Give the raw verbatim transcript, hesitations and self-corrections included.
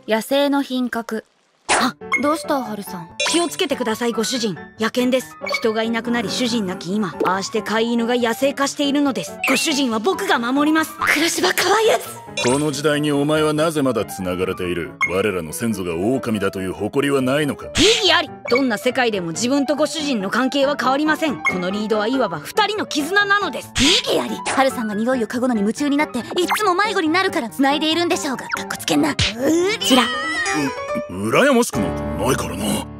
野生の品格。あ、どうしたハルさん。 気をつけてくださいご主人。野犬です。人がいなくなり主人亡き今、ああして飼い犬が野生化しているのです。ご主人は僕が守ります。黒柴可愛いです。 この時代にお前はなぜまだ繋がれている？我らの先祖が狼だという誇りはないのか？ 意義あり。どんな世界でも自分とご主人の関係は変わりません。このリードはいわば二人の絆なのです。 意義あり。ハルさんが匂いを嗅ぐのに夢中になっていつも迷子になるから繋いでいるんでしょうが、かっこつけんな。うりちらう、羨ましくなんてないからな。